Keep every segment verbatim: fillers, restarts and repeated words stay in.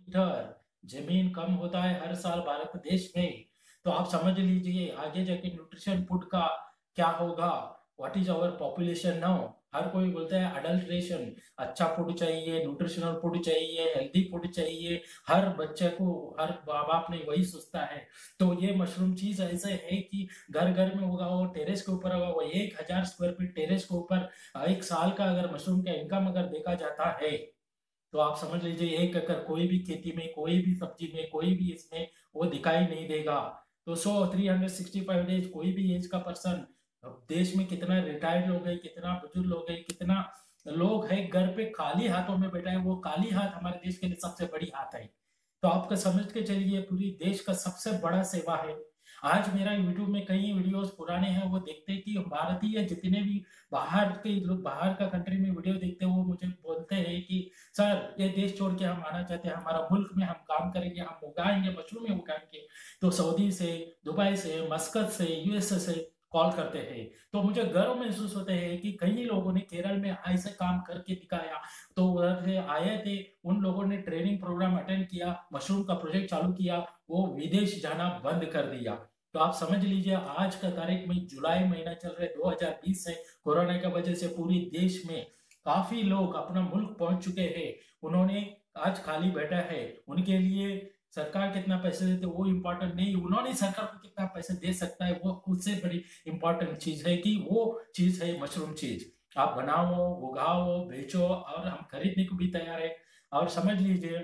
Metre जमीन कम होता है हर साल भारत देश में, तो आप समझ लीजिए आगे जाके न्यूट्रिशन फूड का क्या होगा। What is our population now. हर कोई बोलता है अडल्ट्रेशन, अच्छा फूड चाहिए, न्यूट्रिशनल फूड चाहिए, हेल्दी फूड चाहिए। हर बच्चे को, हर माँ बाप ने वही सोचता है। तो ये मशरूम चीज ऐसे है कि घर घर में होगा, वो टेरेस के ऊपर होगा, वो एक हजार स्क्वायर फीट टेरेस के ऊपर एक साल का अगर मशरूम का इनकम अगर देखा जाता है, तो आप समझ लीजिए एक एकड़ कोई भी खेती में, कोई भी सब्जी में, कोई भी इसमें वो दिखाई नहीं देगा। तो सौ three hundred sixty five days कोई भी एज का पर्सन, देश में कितना रिटायर्ड लोग है, कितना बुजुर्ग लोग है, कितना लोग है घर पे खाली हाथों में बैठा है, वो खाली हाथ हमारे देश के लिए सबसे बड़ी हाथ है। तो आपका समझ के चलिए पूरी देश का सबसे बड़ा सेवा है। आज मेरा यूट्यूब में कई वीडियोस पुराने हैं, वो देखते हैं कि भारतीय जितने भी बाहर के लोग, बाहर का कंट्री में वीडियो देखते हैं, वो मुझे बोलते हैं कि सर ये देश छोड़ के हम आना चाहते हैं, हमारा मुल्क में हम काम करेंगे, हम उगाएंगे, मशरूम में उगाएंगे। तो सऊदी से, दुबई से, मस्कत से, यूएसए से कॉल करते हैं। तो मुझे गर्व महसूस होते हैं कि कई लोगों ने केरल में ऐसे काम करके दिखाया। तो उधर से आए थे, उन लोगों ने ट्रेनिंग प्रोग्राम अटेंड किया, मशरूम का प्रोजेक्ट चालू किया, वो विदेश जाना बंद कर दिया। तो आप समझ लीजिए आज का तारीख में जुलाई महीना चल रहा है दो हज़ार बीस से, कोरोना की वजह से पूरी देश में काफी लोग अपना मुल्क पहुंच चुके हैं। उन्होंने आज खाली बैठा है, उनके लिए सरकार कितना पैसे देते वो इम्पोर्टेंट नहीं, उन्होंने सरकार को कितना पैसे दे सकता है वो उससे बड़ी इंपॉर्टेंट चीज है कि वो चीज है मशरूम चीज। आप बनाओ, उगाओ, बेचो, और हम खरीदने को भी तैयार है। और समझ लीजिए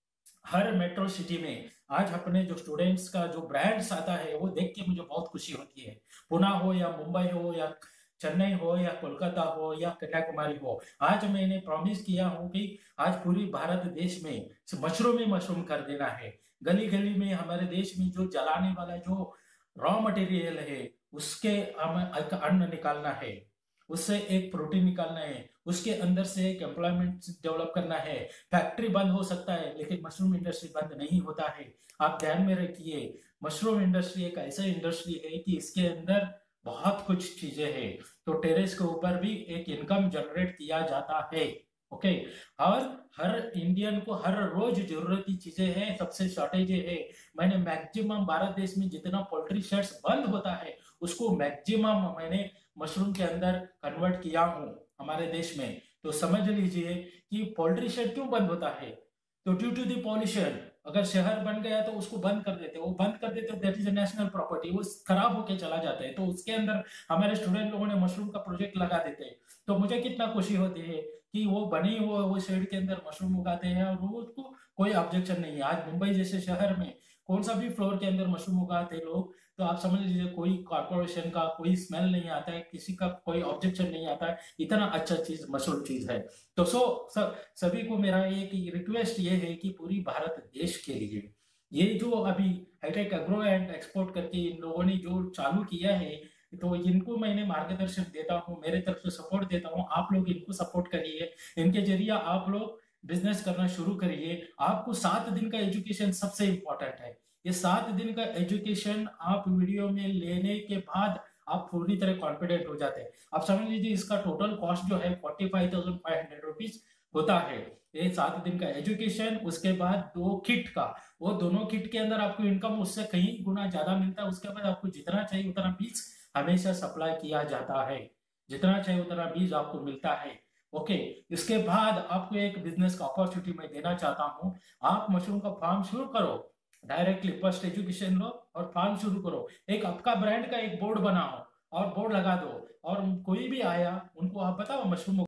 हर मेट्रो सिटी में आज अपने जो स्टूडेंट्स का जो ब्रांड्स आता है वो देख के मुझे बहुत खुशी होती है। पुणे हो या मुंबई हो या चेन्नई हो या कोलकाता हो या कन्याकुमारी हो, आज मैंने प्रॉमिस किया हूँ कि आज पूरी भारत देश में मशरूम ही मशरूम कर देना है। गली गली में हमारे देश में जो जलाने वाला जो रॉ मटेरियल है उसके हमें एक अन्न निकालना है, उससे एक प्रोटीन निकालना है, उसके अंदर से एक एम्प्लॉयमेंट डेवलप करना है। फैक्ट्री बंद हो सकता है लेकिन मशरूम इंडस्ट्री बंद नहीं होता है। आप ध्यान में रखिए, मशरूम इंडस्ट्री एक ऐसा इंडस्ट्री है कि इसके अंदर बहुत कुछ चीजें हैं। तो टेरेस के ऊपर भी एक इनकम जनरेट किया जाता है। ओके। और हर इंडियन को हर रोज जरूरत की चीजें हैं, सबसे शॉर्टेज है। मैंने मैक्सिमम भारत देश में जितना पोल्ट्री शेड्स बंद होता है उसको मैक्सिमम मैंने मशरूम के अंदर कन्वर्ट किया हूं हमारे देश में। तो समझ लीजिए कि पोल्ट्री शेड क्यों बंद होता है, तो ड्यू टू दी पॉल्यूशन। अगर शहर बन गया तो उसको बंद कर देते, वो बंद कर देते, that is a national property, वो खराब होके चला जाता है। तो उसके अंदर हमारे स्टूडेंट लोगों ने मशरूम का प्रोजेक्ट लगा देते हैं। तो मुझे कितना खुशी होती है कि वो बनी वो वो शेड के अंदर मशरूम उगाते हैं और वो उसको कोई ऑब्जेक्शन नहीं है। आज मुंबई जैसे शहर में कौन सा भी फ्लोर के अंदर मशरूम उगाते हैं लोग, तो आप समझ लीजिए कोई कॉर्पोरेशन का कोई स्मेल नहीं आता है, किसी का कोई ऑब्जेक्शन नहीं आता है। इतना अच्छा चीज मशरूम चीज है। तो सो सब सभी को मेरा एक रिक्वेस्ट ये है कि पूरी भारत देश के लिए ये जो अभी हाईटेक एग्रो एंड एक्सपोर्ट करके इन लोगों ने जो चालू किया है, तो इनको मैंने मार्गदर्शन देता हूँ, मेरे तरफ से सपोर्ट देता हूँ। आप लोग इनको सपोर्ट करिए, इनके जरिए आप लोग बिजनेस करना शुरू करिए। आपको सात दिन का एजुकेशन सबसे इंपॉर्टेंट है। ये सात दिन का एजुकेशन आप वीडियो में लेने के बाद आप पूरी तरह कॉन्फिडेंट हो जाते हैं। आप समझ लीजिए इसका टोटल कॉस्ट जो है forty five thousand five hundred rupees होता है। ये सात दिन का एजुकेशन, उसके बाद दो किट का, वो दोनों किट के अंदर आपको इनकम उससे कहीं गुना ज्यादा मिलता है। उसके बाद आपको जितना चाहिए उतना बीज हमेशा सप्लाई किया जाता है, जितना चाहिए उतना बीज आपको मिलता है। ओके। इसके बाद आपको एक बिजनेस का अपॉर्चुनिटी मैं देना चाहता हूँ। आप मशरूम का फार्म शुरू करो, डायरेक्टली फर्स्ट एजुकेशन लो और फार्म शुरू करो। एक आपका ब्रांड का एक बोर्ड बनाओ और बोर्ड लगा दो, और कोई भी आया उनको आप बताओ मशरूम